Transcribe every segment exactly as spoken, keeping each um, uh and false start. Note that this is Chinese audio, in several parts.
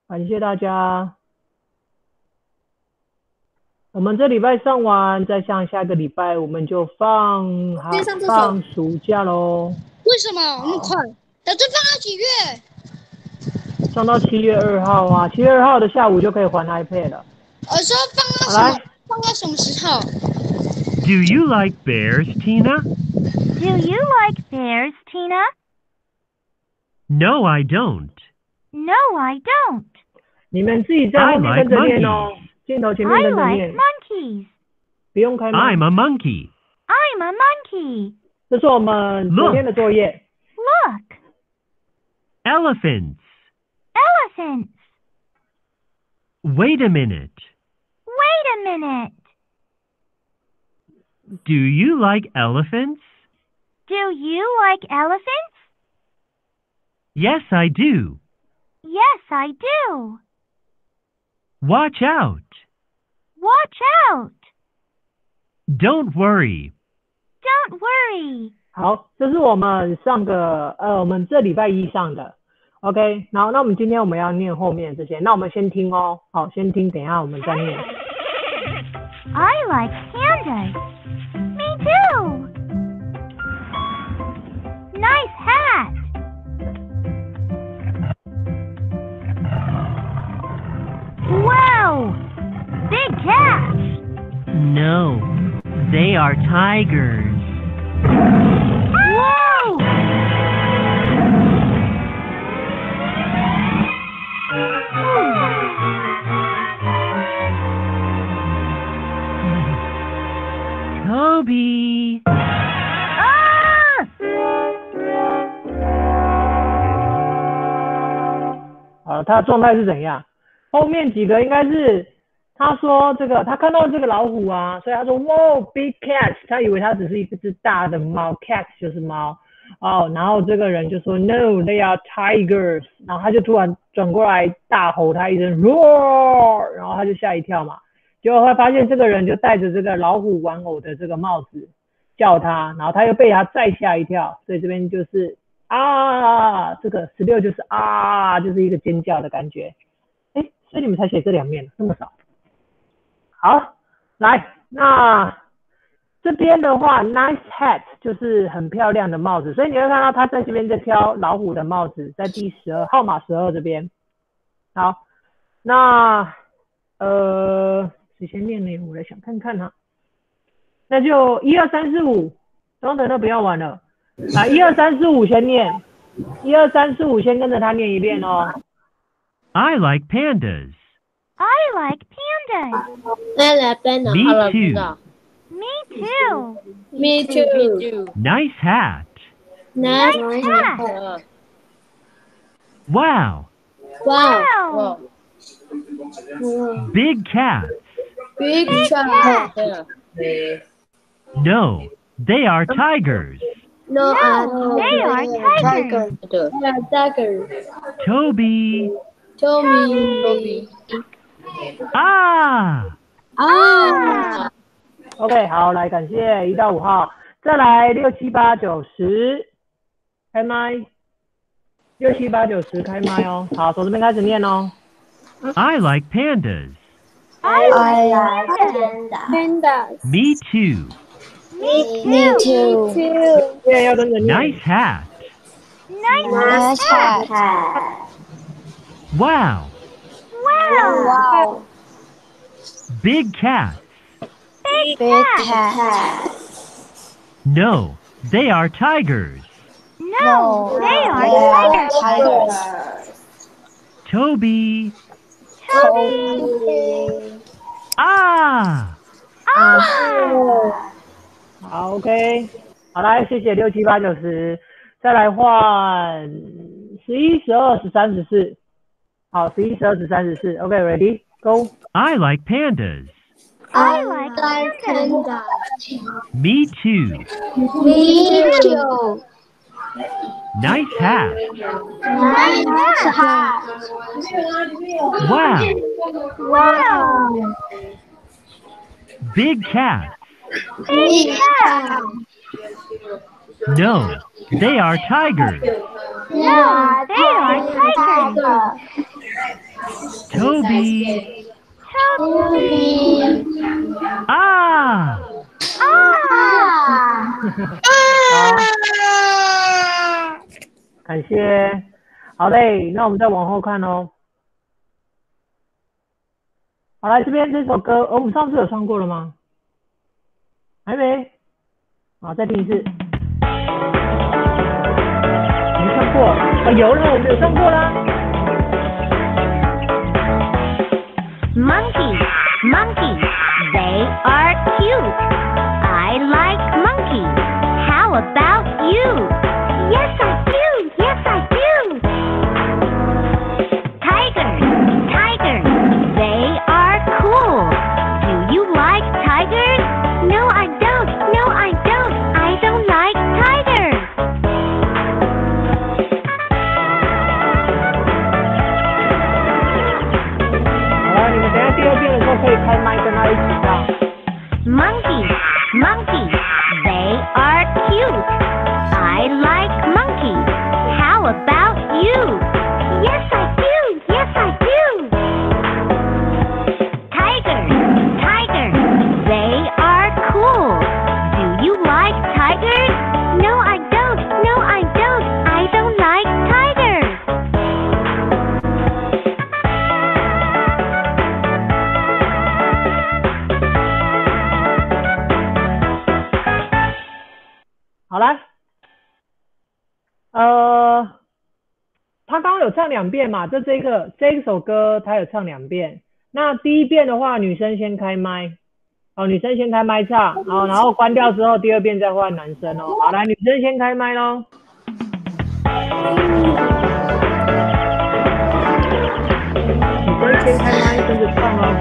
感谢大家。我们这礼拜上完，再上下个礼拜我们就放好先上厕所放暑假喽。 为什么那么快？打算放到几月？ 上到七月二号啊，七月二号的下午就可以还 iPad 了。 我说放到什么？放到什么时候 Do you like bears, Tina? Do you like bears, Tina? No, I don't. No, I don't. 你们自己在后面 I like 跟着念哦 monkeys.， 镜头前面 I 跟着 like 念， monkeys. 不用开麦 I'm。a monkey. I'm a monkey. 这是我们昨天的作业。 Look, Elephants. elephants. Wait a minute. Wait a minute. Do you like elephants? Do you like elephants? Yes, I do. Yes, I do. Watch out. Watch out. Don't worry. Don't worry. 好，这是我们上个呃，我们这礼拜一上的 ，OK。然后，那我们今天我们要念后面这些，那我们先听哦，好，先听，等一下我们再念。 I like pandas. Me too. Nice hat. Wow! Big cats. No, they are tigers. Whoa! Toby. Ah! 好，他的状态是怎样？后面几个应该是他说这个，他看到这个老虎啊，所以他说哇 big cat， 他以为它只是一只大的猫 ，cat 就是猫哦，然后这个人就说 no they are tigers， 然后他就突然转过来大吼他一声 roar， 然后他就吓一跳嘛，结果会发现这个人就戴着这个老虎玩偶的这个帽子叫他，然后他又被他再吓一跳，所以这边就是啊，这个十六就是啊，就是一个尖叫的感觉。哎，所以你们才写这两面，那么少。好，来，那这边的话 ，nice hat 就是很漂亮的帽子，所以你会看到他在这边在挑老虎的帽子，在第十二号码十二这边。好，那呃，谁先念呢？我来想看看哈。那就一二三四五，等等，那不要玩了。啊，一二三四五先念，一二三四五先跟着他念一遍哦。 I like pandas. I like pandas. I like pandas. Me too. Me too. Me too. Nice hat. Nice hat. Wow. Wow. Big cats. Big cat. No, they are tigers. No, No, they are tigers. They are tigers. Toby. Tommy. Ah. Ah. OK， 好，来感谢一到五号，再来六七八九十，开麦，六七八九十开麦哦。好，从这边开始念哦。 I like pandas. I I like like pandas. pandas. Me too. Me too. too. 对，要跟着念。 Nice hat. Nice hat. Wow. Wow. Wow. Big cats. Big Big cat. cat. No, they are tigers. No, they are tigers. Toby. Toby. Ah. Ah. 好 ，OK， 好来，谢谢六七八九十，再来换十一、十二、十三、十四。好，十一、十二、十三、十四。OK，ready， go。 I like pandas. I like pandas. Me too. Me too. Nice hat. Nice hat. Wow. Wow. Big cats. Big cat. No, they are tigers. No, they are tigers. Toby. Toby. Ah. Ah. 好，感谢。好嘞，那我们再往后看哦。好，来这边这首歌，哦，我们上次有唱过了吗？还没。好，再听一次。没唱过。哦，有了，我们有唱过啦。 Monkey, monkey, they are cute. I like monkey. How about you? Yes, I do. Yes, I do. Tiger, tiger, they are cool. Do you like tigers? No, I don't. No, I don't. I don't like tigers. 好了，你们等一下第二遍的时候可以开麦跟他一起唱。 Monkey, monkey, they are cute. I like monkey. How about you? Yes, I do. Yes, I do. Tiger, tiger, they are cool. Do you like tigers? No, I don't. No, I don't. I don't like tigers. 好来，呃，他刚刚有唱两遍嘛，这这个这一首歌他有唱两遍。那第一遍的话，女生先开麦，哦，女生先开麦唱，哦，然后关掉之后，第二遍再换男生哦。好，来，女生先开麦咯。女生先开麦，跟着唱哦。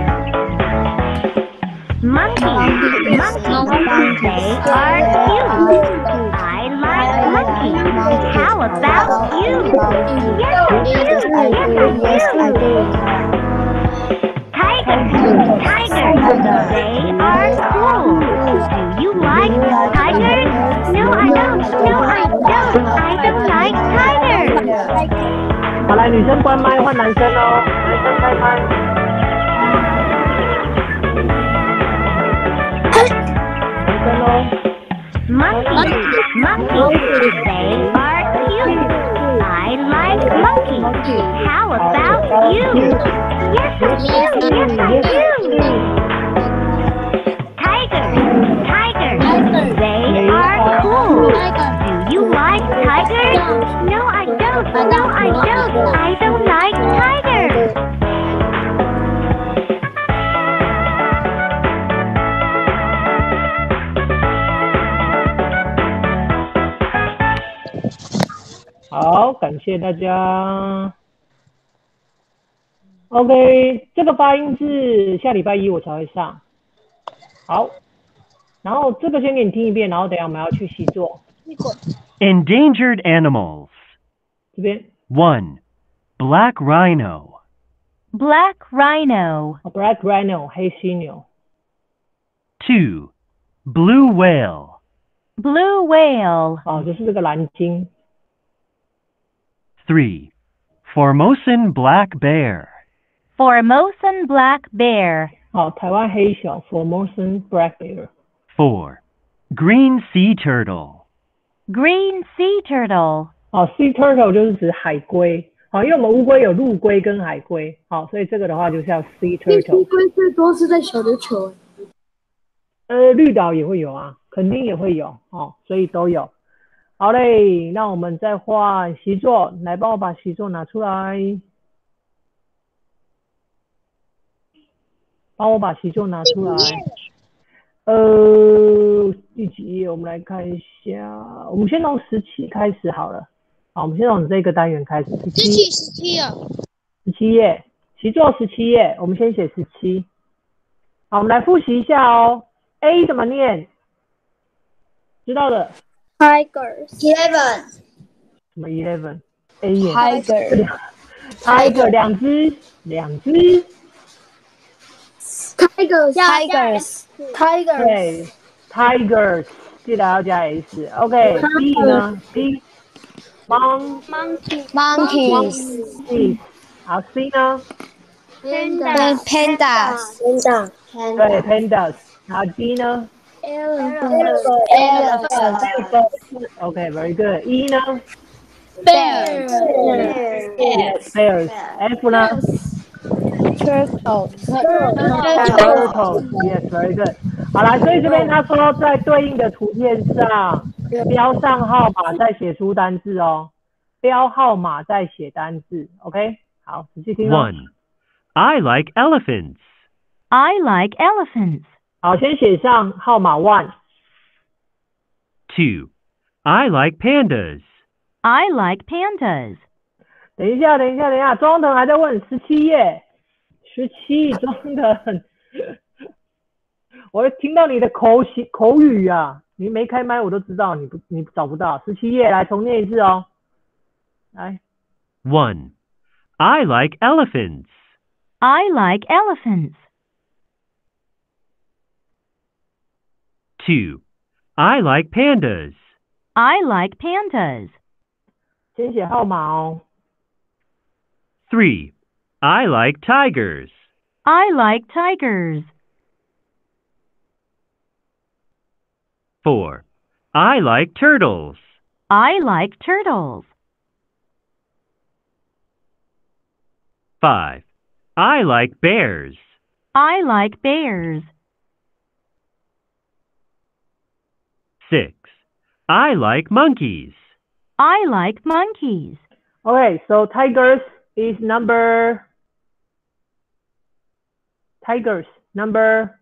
Monkey, monkey, they are cute. I like monkey. How about you? Yes, I do. Yes, I do. Tiger, tiger, they are cool. Do you like tigers? No, I don't. No, I don't. I don't like tigers. 好，来，女生关麦，换男生哦。男生开麦。 Monkey, monkey, they are cute. I like monkey. How about you? Yes, I do. Yes, I do. Tiger, tiger, they are cool. Do you like tigers? No, I don't. No, I don't. I don't like tigers. 好，感谢大家。OK， 这个发音是下礼拜一我才会上。好，然后这个先给你听一遍，然后等一下我们要去习作。 Endangered animals. 这边。 One. Black rhino. Black rhino. Black rhino 黑犀牛。 Two. Blue whale. Blue whale. 哦，就是这个蓝鲸。 Three. Formosan black bear. Formosan black bear. 好，台湾黑熊 Formosan black bear。 Four. Green sea turtle. Green sea turtle. 哦 ，sea turtle 就是指海龟。好，因为我们乌龟有陆龟跟海龟，好，所以这个的话就叫 sea turtle。 乌龟最多是在小琉球。 呃，绿岛也会有啊，肯定也会有哦，所以都有。好嘞，那我们再换习作，来帮我把习作拿出来，帮我把习作拿出来。呃，第几页？我们来看一下，我们先从十七开始好了。好，我们先从这个单元开始。十七，十七啊。 十七页，习作十七页，我们先写十七。好，我们来复习一下哦。A 怎么念？知道的。 Tigers. Eleven. 什么 eleven？A 念 Tiger. Tiger 两只，两只。 Tigers. Tigers. Tigers. 对 ，Tigers 记得要加 S。OK，B 呢 ？B。Mon Monkey. Monkeys. Monkeys。好 ，C 呢 Panda pandas Panda 对 ，pandas。然后 D 呢 Elephant elephant ？OK，very good。E 呢 bear ？Yes bears。F 呢 Turtle ？Turtles。Yes very good。好来，所以这边他说在对应的图片上标上号码，再写出单字哦。标号码再写单字 ，OK？ 好，仔细听哦。 one. I like elephants. I like elephants. 好，先写上号码 one。 two. I like pandas. I like pandas. 等一下，等一下，等一下，庄腾还在问十七页，十七，庄腾，我听到你的口写口语啊，你没开麦我都知道你不你找不到十七页，来重念一次哦，来。 one. I like elephants. I like elephants. two. I like pandas. I like pandas. 先写号码哦。 three. I like tigers. I like tigers. four. I like turtles. I like turtles. five. I like bears. I like bears. six. I like monkeys. I like monkeys. Okay, so tigers is number tigers number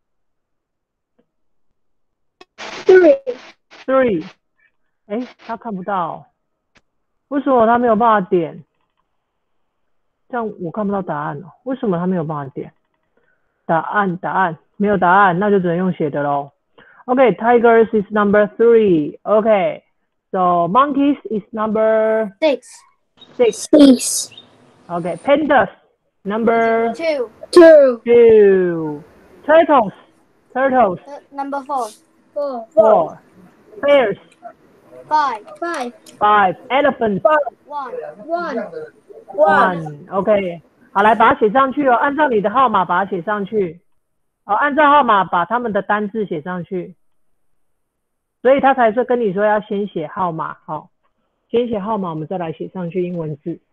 Three three。哎，他看不到，为什么他没有办法点？这样我看不到答案哦。为什么他没有办法点？答案，答案，没有答案，那就只能用写的咯。Okay, tigers is number three. Okay, so monkeys is number Six six. Six Okay, pandas number two Two two. Turtles, turtles number four Four four. Bears five Five five. Elephants one One one. OK， 好，来把它写上去哦，按照你的号码把它写上去。好，按照号码把他们的单字写上去。所以他才说跟你说要先写号码，好，先写号码，我们再来写上去英文字。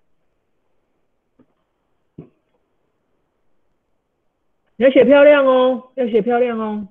你要写漂亮哦，要写漂亮哦。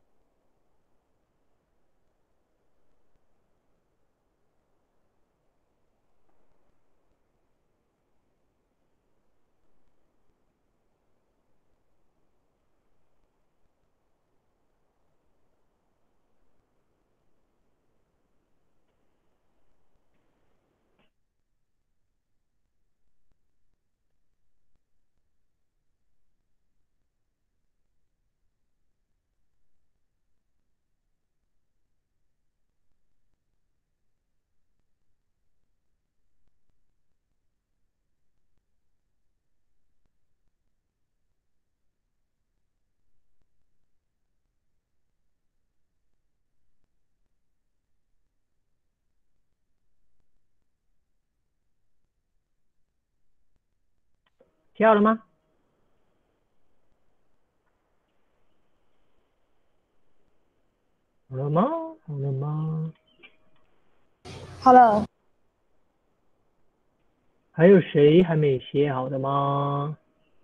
写好了吗？好了吗？好了吗？ 好了。 还有谁还没写好的吗？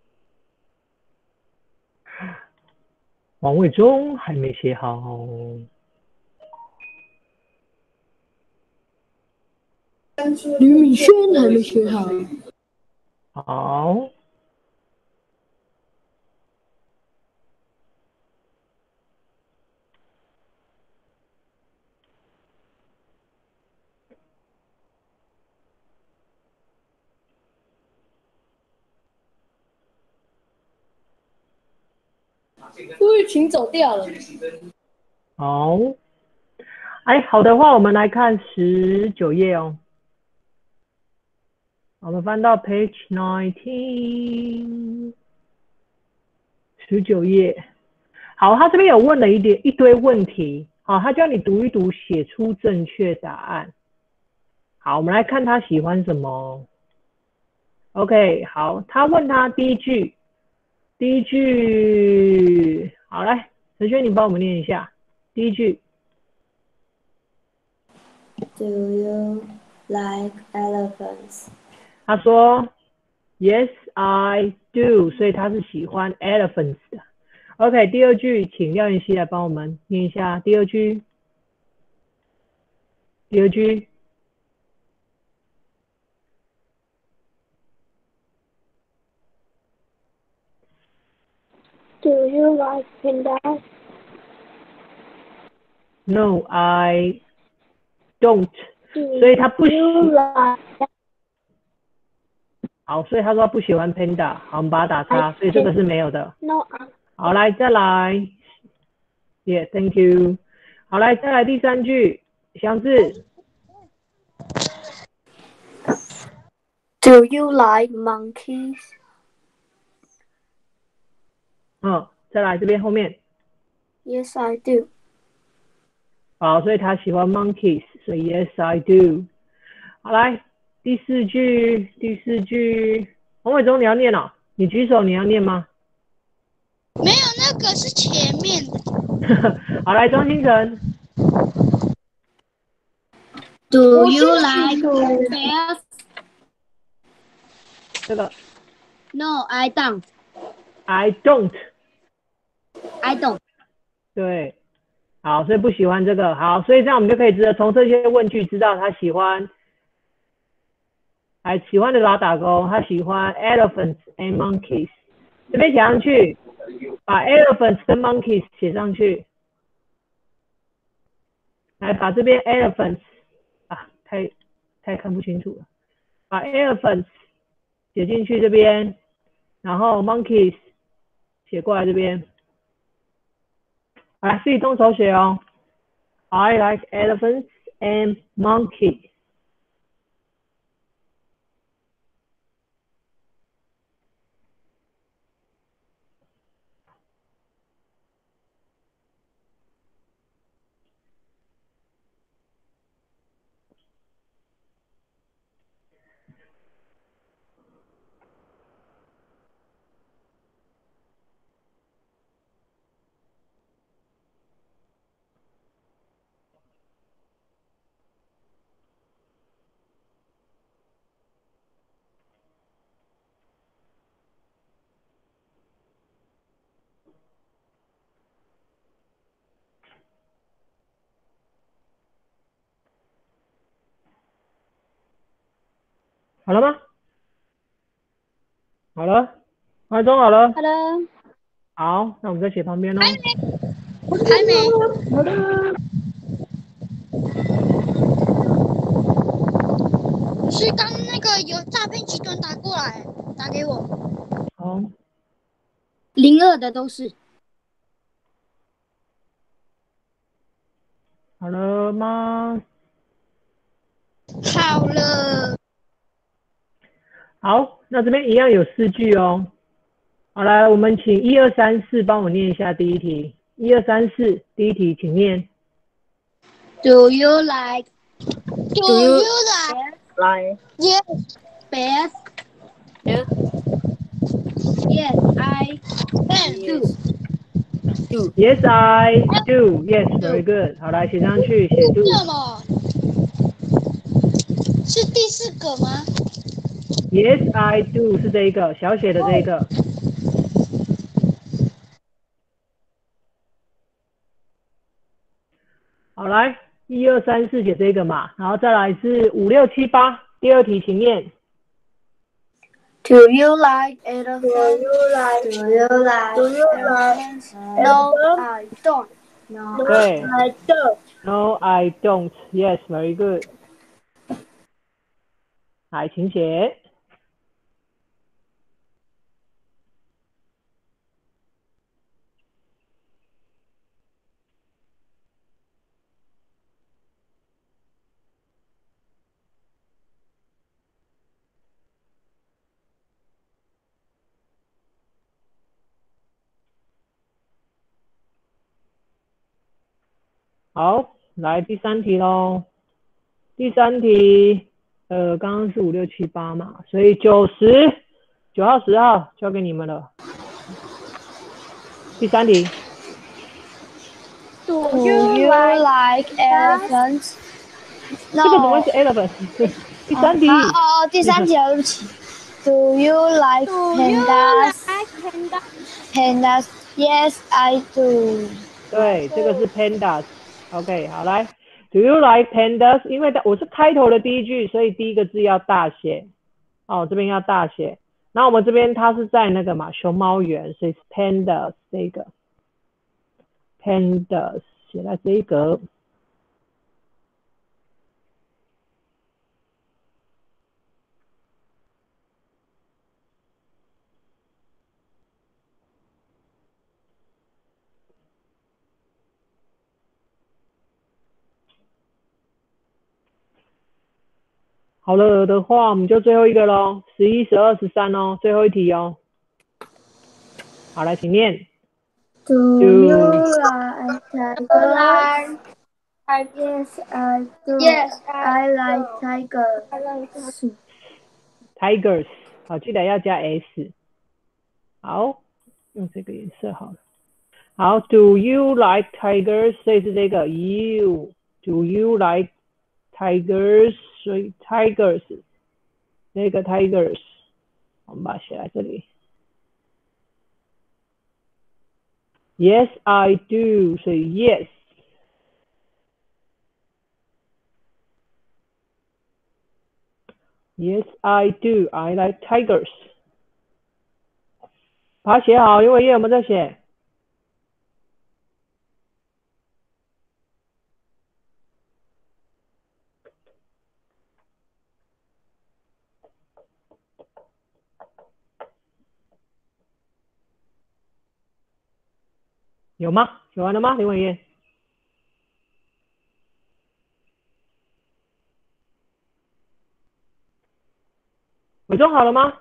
王伟忠还没写好。 吕敏轩还没学好。 好。 陆玉琴走掉了。 好。哎，好的话，我们来看十九页哦。我们翻到 page nineteen， 十九页。好，他这边有问了一点一堆问题，好，他叫你读一读，写出正确答案。好，我们来看他喜欢什么。OK， 好，他问他第一句第一句，好来，陈轩你帮我们念一下第一句。 Do you like elephants? 他说 Yes, I do， 所以他是喜欢 elephants 的。OK， 第二句，请廖妍希来帮我们念一下第二句。第二句。 Do you like pandas? No, I don't。 Do 所以他不喜 you like 好，所以他说他不喜欢 panda。好，我们把它打叉，所以这个是没有的。 No, I 好，来再来。Yeah, thank you。好，来再来第三句，祥志。 Do you like monkeys? 嗯，再来这边后面。 Yes, I do. 好，所以他喜欢 monkeys， 所以 Yes, I do。好，来第四句，第四句，洪伟忠你要念哦，你举手你要念吗？ 没有，那个是前面的。 好，来庄星辰。 Do you like bears? 这个 No, I don't. I don't。 I don't. 对，好，所以不喜欢这个。好，所以这样我们就可以知道从这些问句知道他喜欢，还喜欢的打打勾，他喜欢 elephants and monkeys。这边写上去，把 elephants 跟 monkeys 写上去。来，把这边 elephants 啊，太太看不清楚了，把 elephants 写进去这边，然后 monkeys 写过来这边。好，来自己动手写哦。I like elephants and monkeys。好了吗？好了，完中好了。 好的， 好，那我们再写旁边哦。 还没。 好的。 是刚那个有诈骗集团打过来，打给我。 好， 零二的都是。 好了吗？ 好了。 好，那这边一样有四句哦。好，来，我们请一二三四帮我念一下第一题。一二三四，第一题，请念。 Do you like? Do you like? Like Yes, bears? Yes. Yes, I do. Do. Yes, I do. Yes, very good. 好，来写上去，写 do。 什么？是第四个吗？ Yes, I do 是这一个小写的这一个。好，来一二三四写这个嘛，然后再来是五六七八，第二题请念。 Do you like elephants? Do you like? Do you like? Do you like? No, I don't. No, 对 I don't. No, I don't. Yes, very good. 来，请写。好，来第三题喽。第三题，呃，刚刚是五六七八嘛，所以九十九号、十号交给你们了。 第三题。 Do you like elephants? 这个怎么会是 elephant？ 第三题。 哦哦，第三题，对不起。Do you like pandas? Pandas? Yes, I do. 对，这个是 pandas。OK， 好来。Do you like pandas？ 因为我是开头的第一句，所以第一个字要大写。哦，这边要大写。然后我们这边它是在那个嘛熊猫园，所以是 pandas 这个。pandas 写在这一格。好了的话，我们就最后一个咯，十一、十二、十三哦，最后一题哦。好，来，请念。 Do you like tigers? Yes, I do. Yes, I like tigers. Tigers， 好，记得要加 s。好，用这个颜色好了。好 ，Do you like tigers？ 所以是这个 you。Do you like tigers？ 所以 tigers， 这个 tigers， 我们把它写在这里。Yes, I do。所以 yes。Yes, I do. I like tigers. 把它写好，因为页有没有在写？有吗？写完了吗？林伟燕？伪装好了吗？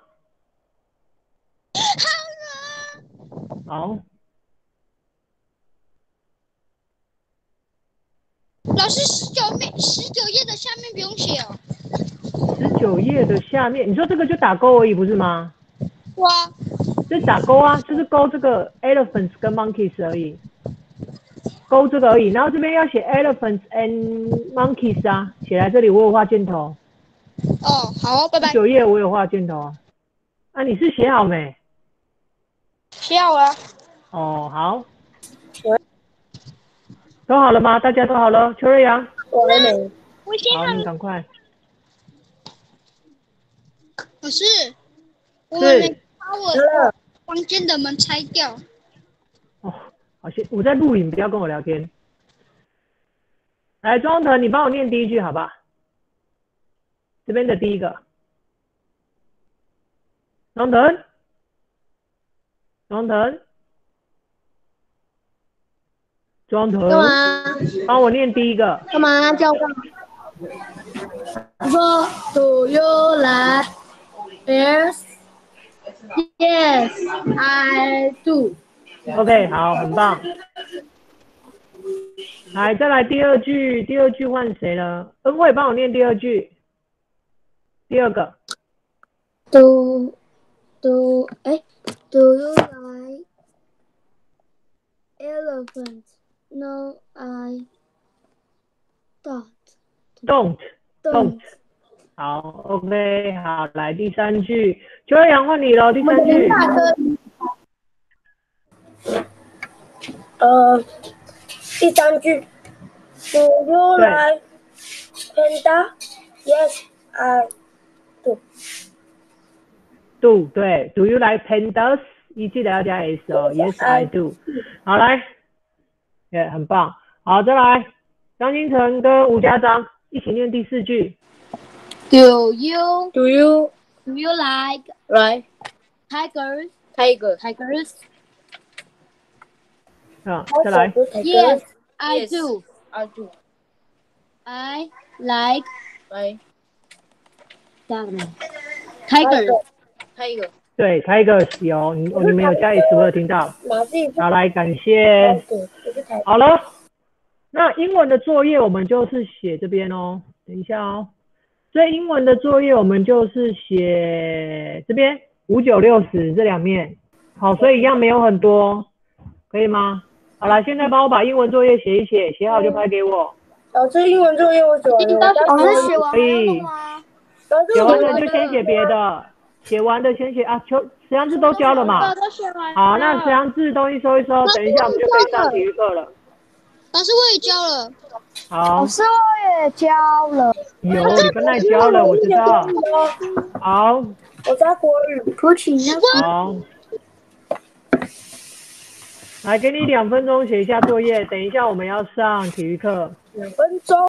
好。 老师，十九面十九页的下面不用写哦。 十九页的下面，你说这个就打勾而已，不是吗？ 哇， 这打勾啊，就是勾这个 elephants 跟 monkeys 而已，勾这个而已。然后这边要写 elephants and monkeys 啊，写在这里，我有画箭头。 哦，好，拜拜。 十九页我有画箭头啊。啊，你是写好没？ 写好了。 哦，好。都好了吗？大家都好了？邱瑞阳。 我还没。 我写好， 好了。 你赶快。 可是，我还没把我房间的门拆掉。 哦，好，先我在录影，不要跟我聊天。来，庄腾，你帮我念第一句好吧？这边的第一个。庄腾，庄腾，庄腾， 干嘛？ 帮我念第一个。 干嘛叫干嘛？我说 Do you like bears? Yes, I do. OK， 好，很棒。来，再来第二句，第二句换谁了？恩惠，帮我念第二句。第二个。 Do do 哎 Do you like elephants? No, I don't. Don't Don't. 好 ，OK， 好，来第三句，邱瑞阳换你喽，第三句。 呃，第三句 ，Do you like panda? Yes, I do. Do 对 ，Do you like pandas？ 一记得要加 s 哦 ，Yes I do。好来，也、yeah, 很棒。好，再来，张金城跟吴家章一起念第四句。 Do you Do you do you like like tigers? tiger? Tigers? 啊，再来。 Yes, I Yes, do. I do. I like Like tigers. tiger. 对 ，Tigers 有，你你们有加 s， 我有听到。好，来，感谢。好了，那英文的作业我们就是写这边哦，等一下哦。所以英文的作业我们就是写这边五九六十这两面。好，所以一样没有很多。 可以吗？好了，现在帮我把英文作业写一写，写好就拍给我。 老师，英文作业我写完了。 老师写完可以。 了吗？ 写完了就先写别的，写完的先写啊。求实际上字都交了嘛。 都写完了。 好，那实际上字东西收一收，等一下我们就可以上体育课了。 老师我也交了。 好老。师我也交了。 有，你跟那交了，我知道。好。 我在国语。 不请那好。来，给你两分钟写一下作业，等一下我们要上体育课。 两分钟。